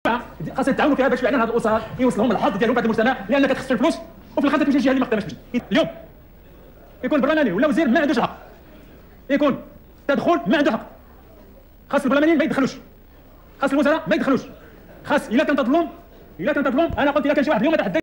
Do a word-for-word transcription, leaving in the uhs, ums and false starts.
خاصة التعاون فيها باش فعلا هاد الاسر يوصلهم الحظ ديالهم في هذا المجتمع، لانك تخسر الفلوس وفي الاخر تمشي للجهه اللي ما خدامش تمشي. اليوم يكون برلماني ولا وزير ما عندوش حق، يكون تدخل ما عنده حق. خاص البرلمانيين ما يدخلوش، خاص الوزراء ما يدخلوش، خاص الا كان تظلم الا كان تظلم انا قلت الا كان شي واحد اليوم تحدى